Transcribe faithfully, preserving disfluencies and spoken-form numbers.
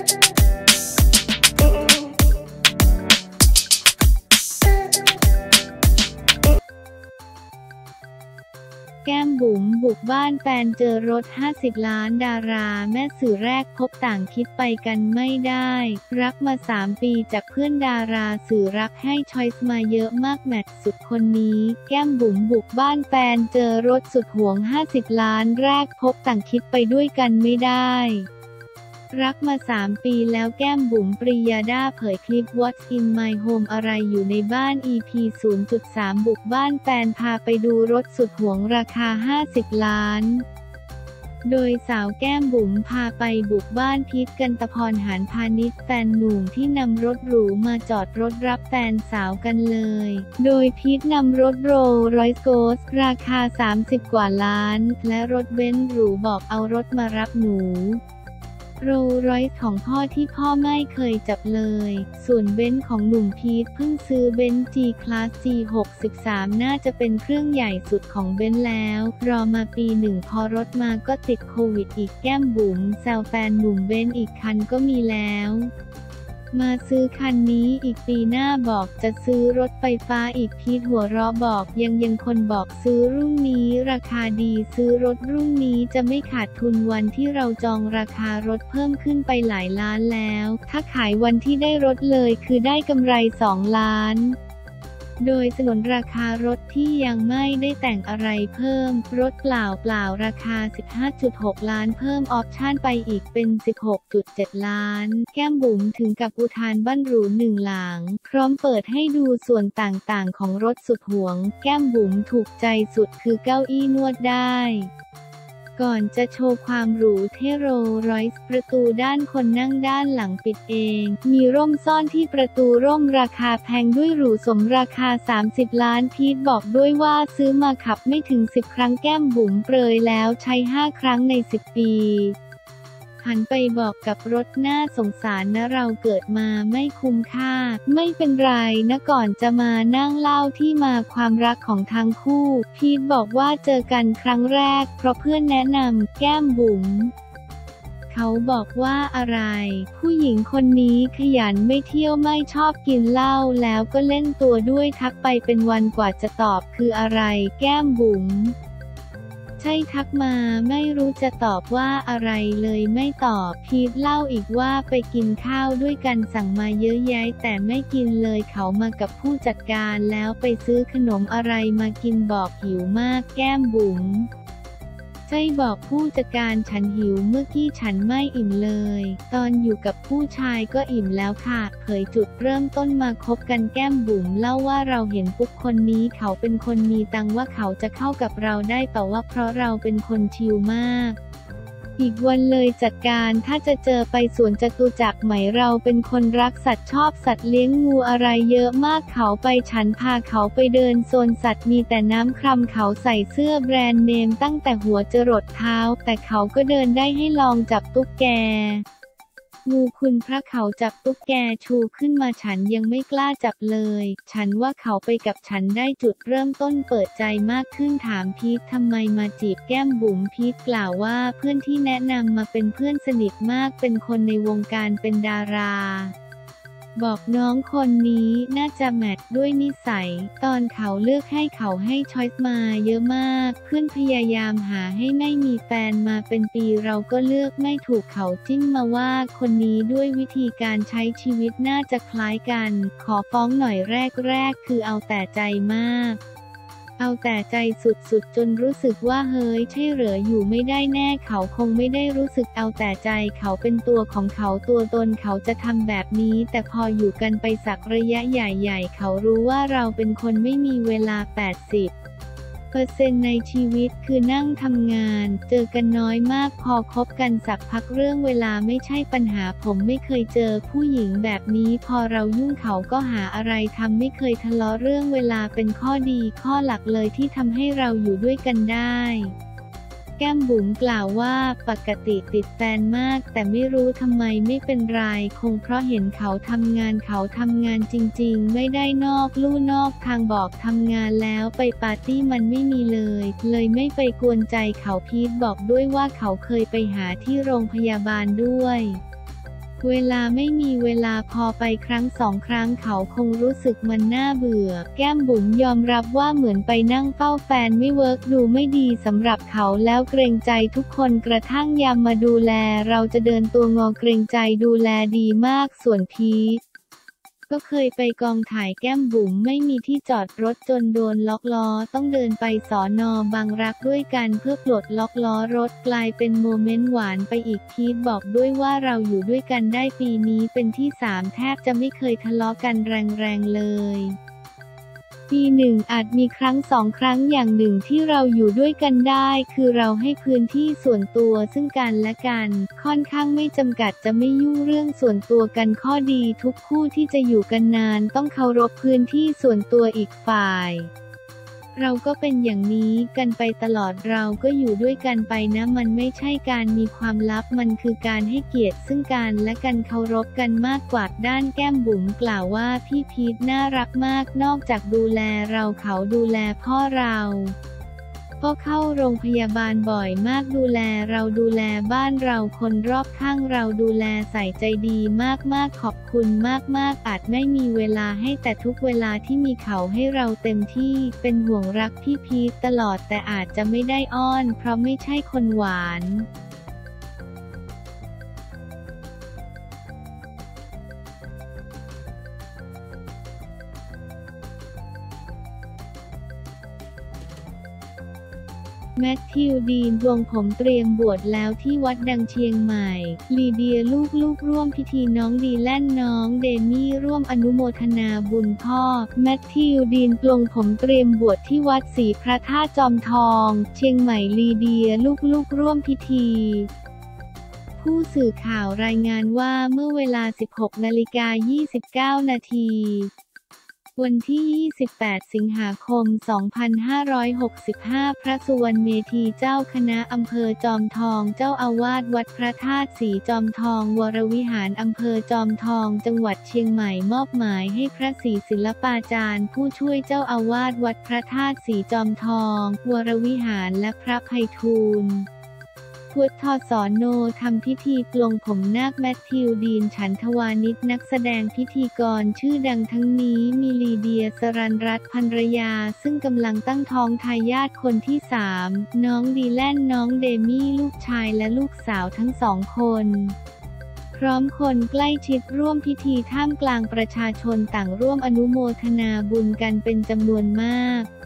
แก้มบุ๋มบุกบ้านแฟนเจอรถห้าสิบล้านดาราแม่สื่อแรกพบต่างคิดไปกันไม่ได้รักมาสามปีจากเพื่อนดาราสื่อรักให้ช้อยส์มาเยอะมากแมทสุดคนนี้แก้มบุ๋มบุกบ้านแฟนเจอรถสุดหวงห้าสิบล้านแรกพบต่างคิดไปด้วยกันไม่ได้รักมาสามปีแล้วแก้มบุ๋มปรียาดาเผยคลิป What's in my home อะไรอยู่ในบ้าน อี พี ศูนย์จุดสาม บุกบ้านแฟนพาไปดูรถสุดหวงราคาห้าสิบล้านโดยสาวแก้มบุ๋มพาไปบุกบ้านพีท กันตพร หานพานิชแฟนหนุ่มที่นำรถหรูมาจอดรถรับแฟนสาวกันเลยโดยพีทนำรถโรลส์รอยซ์โกสต์ราคาสามสิบกว่าล้านและรถเบนซ์หรูบอกเอารถมารับหนูโรลส์รอยซ์ของพ่อที่พ่อไม่เคยจับเลยส่วนเบนซ์ของหนุ่มพีทเพิ่งซื้อเบนซ์ G Class จี หกสิบสาม น่าจะเป็นเครื่องใหญ่สุดของเบนซ์แล้วรอมาปีหนึ่งพอรถมาก็ติดโควิดอีกแก้มบุ๋มแซวแฟนหนุ่มเบนซ์อีกคันก็มีแล้วมาซื้อคันนี้อีกปีหน้าบอกจะซื้อรถไฟฟ้าอีกพีทหัวเราะบอกยังยังคนบอกซื้อรุ่นนี้ราคาดีซื้อรถรุ่นนี้จะไม่ขาดทุนวันที่เราจองราคารถเพิ่มขึ้นไปหลายล้านแล้วถ้าขายวันที่ได้รถเลยคือได้กำไรสองล้านโดยสนนราคารถที่ยังไม่ได้แต่งอะไรเพิ่มรถเปล่าเปล่าราคา สิบห้าจุดหก ล้านเพิ่มออปชั่นไปอีกเป็น สิบหกจุดเจ็ด ล้านแก้มบุ๋มถึงกับอุทานบ้านหรูหนึ่งหลังพร้อมเปิดให้ดูส่วนต่างๆของรถสุดหวงแก้มบุ๋มถูกใจสุดคือเก้าอี้นวดได้ก่อนจะโชว์ความหรูเท่โรลส์รอยซ์ประตูด้านคนนั่งด้านหลังปิดเองมีร่มซ่อนที่ประตูร่มราคาแพงด้วยหรูสมราคาสามสิบล้านพีทบอกด้วยว่าซื้อมาขับไม่ถึงสิบครั้งแก้มบุ๋มเปรยแล้วใช้ห้าครั้งในสิบปีหันไปบอกกับรถน่าสงสารนะเราเกิดมาไม่คุ้มค่าไม่เป็นไรนะก่อนจะมานั่งเล่าที่มาความรักของทั้งคู่พีทบอกว่าเจอกันครั้งแรกเพราะเพื่อนแนะนำแก้มบุ๋มเขาบอกว่าอะไรผู้หญิงคนนี้ขยันไม่เที่ยวไม่ชอบกินเหล้าแล้วก็เล่นตัวด้วยทักไปเป็นวันกว่าจะตอบคืออะไรแก้มบุ๋มใช่ทักมาไม่รู้จะตอบว่าอะไรเลยไม่ตอบพีทเล่าอีกว่าไปกินข้าวด้วยกันสั่งมาเยอะแยะแต่ไม่กินเลยเขามากับผู้จัดการแล้วไปซื้อขนมอะไรมากินบอกหิวมากแก้มบุ๋มใช่บอกผู้จัดการฉันหิวเมื่อกี้ฉันไม่อิ่มเลยตอนอยู่กับผู้ชายก็อิ่มแล้วค่ะเผยจุดเริ่มต้นมาคบกันแก้มบุ๋มเล่าว่าเราเห็นปุ๊บคนนี้เขาเป็นคนมีตังว่าเขาจะเข้ากับเราได้แต่ว่าเพราะเราเป็นคนชิลมากอีกวันเลยจัดการถ้าจะเจอไปสวนจตุจักรไหมเราเป็นคนรักสัตว์ชอบสัตว์เลี้ยงงูอะไรเยอะมากเขาไปฉันพาเขาไปเดินโซนสัตว์มีแต่น้ำคร่ำเขาใส่เสื้อแบรนด์เนมตั้งแต่หัวจรดเท้าแต่เขาก็เดินได้ให้ลองจับตุ๊กแกงูคุณพระเขาจับตุ๊กแกชูขึ้นมาฉันยังไม่กล้าจับเลยฉันว่าเขาไปกับฉันได้จุดเริ่มต้นเปิดใจมากขึ้นถามพีททำไมมาจีบแก้มบุ๋มพีทกล่าวว่าเพื่อนที่แนะนำมาเป็นเพื่อนสนิทมากเป็นคนในวงการเป็นดาราบอกน้องคนนี้น่าจะแมทด้วยนิสัยตอนเขาเลือกให้เขาให้ช้อยส์มาเยอะมากเพื่อนพยายามหาให้ไม่มีแฟนมาเป็นปีเราก็เลือกไม่ถูกเขาจิ้มมาว่าคนนี้ด้วยวิธีการใช้ชีวิตน่าจะคล้ายกันขอฟ้องหน่อยแรกๆคือเอาแต่ใจมากเอาแต่ใจสุดๆจนรู้สึกว่าเฮ้ยใช่เหรออยู่ไม่ได้แน่เขาคงไม่ได้รู้สึกเอาแต่ใจเขาเป็นตัวของเขาตัวตนเขาจะทำแบบนี้แต่พออยู่กันไปสักระยะใหญ่ๆเขารู้ว่าเราเป็นคนไม่มีเวลา แปดสิบเปอร์เซ็นต์ ในชีวิตคือนั่งทำงานเจอกันน้อยมากพอคบกันสักพักเรื่องเวลาไม่ใช่ปัญหาผมไม่เคยเจอผู้หญิงแบบนี้พอเรายุ่งเขาก็หาอะไรทำไม่เคยทะเลาะเรื่องเวลาเป็นข้อดีข้อหลักเลยที่ทำให้เราอยู่ด้วยกันได้แก้มบุ๋มกล่าวว่าปกติติดแฟนมากแต่ไม่รู้ทำไมไม่เป็นไรคงเพราะเห็นเขาทำงานเขาทำงานจริงๆไม่ได้นอกลู่นอกทางบอกทำงานแล้วไปปาร์ตี้มันไม่มีเลยเลยไม่ไปกวนใจเขาพีทบอกด้วยว่าเขาเคยไปหาที่โรงพยาบาลด้วยเวลาไม่มีเวลาพอไปครั้งสองครั้งเขาคงรู้สึกมันน่าเบื่อแก้มบุ๋มยอมรับว่าเหมือนไปนั่งเฝ้าแฟนไม่เวิร์กดูไม่ดีสำหรับเขาแล้วเกรงใจทุกคนกระทั่งยามมาดูแลเราจะเดินตัวงอเกรงใจดูแลดีมากส่วนพีคก็เคยไปกองถ่ายแก้มบุ๋มไม่มีที่จอดรถจนโดนล็อกล้อต้องเดินไปสน.บางรักด้วยกันเพื่อปลดล็อกล้อรถกลายเป็นโมเมนต์หวานไปอีกพีทบอกด้วยว่าเราอยู่ด้วยกันได้ปีนี้เป็นที่สามแทบจะไม่เคยทะเลาะกันแรงๆเลยปีหนึ่งอาจมีครั้งสองครั้งอย่างหนึ่งที่เราอยู่ด้วยกันได้คือเราให้พื้นที่ส่วนตัวซึ่งกันและกันค่อนข้างไม่จำกัดจะไม่ยุ่งเรื่องส่วนตัวกันข้อดีทุกคู่ที่จะอยู่กันนานต้องเคารพพื้นที่ส่วนตัวอีกฝ่ายเราก็เป็นอย่างนี้กันไปตลอดเราก็อยู่ด้วยกันไปนะมันไม่ใช่การมีความลับมันคือการให้เกียรติซึ่งกันและกันเคารพกันมากกว่าด้านแก้มบุ๋มกล่าวว่าพี่พีทน่ารักมากนอกจากดูแลเราเขาดูแลพ่อเราก็เข้าโรงพยาบาลบ่อยมากดูแลเราดูแลบ้านเราคนรอบข้างเราดูแลใส่ใจดีมากๆขอบคุณมากๆอาจไม่มีเวลาให้แต่ทุกเวลาที่มีเขาให้เราเต็มที่เป็นห่วงรักพี่พีทตลอดแต่อาจจะไม่ได้อ้อนเพราะไม่ใช่คนหวานแมทธิวดีนวงผมเตรียมบวชแล้วที่วัดดังเชียงใหม่ลีเดียลูกๆร่วมพิธีน้องดีแลนน้องเดมี่ร่วมอนุโมทนาบุญพ่อแมทธิวดีนปลงผมเตรียมบวชที่วัดศรีพระธาตุจอมทองเชียงใหม่ลีเดียลูกๆร่วมพิธีผู้สื่อข่าวรายงานว่าเมื่อเวลา สิบหกนาฬิกายี่สิบเก้านาทีวันที่ ยี่สิบแปด สิงหาคม สองพันห้าร้อยหกสิบห้า พระสุวรรณเมธีเจ้าคณะอำเภอจอมทองเจ้าอาวาสวัดพระธาตุศรีจอมทองวรวิหารอำเภอจอมทองจังหวัดเชียงใหม่มอบหมายให้พระศรีศิลปาจารย์ผู้ช่วยเจ้าอาวาสวัดพระธาตุศรีจอมทองวรวิหารและพระไพฑูรย์พุทธสอนโนทำพิธีปลงผมนาคแมทธิวดีนฉันทวานิชนักแสดงพิธีกรชื่อดังทั้งนี้มีลีเดียสรัญรัตน์ภรรยาซึ่งกำลังตั้งท้องทายาทคนที่สามน้องดีแลนน้องเดมี่ลูกชายและลูกสาวทั้งสองคนพร้อมคนใกล้ชิดร่วมพิธีท่ามกลางประชาชนต่างร่วมอนุโมทนาบุญกันเป็นจำนวนมาก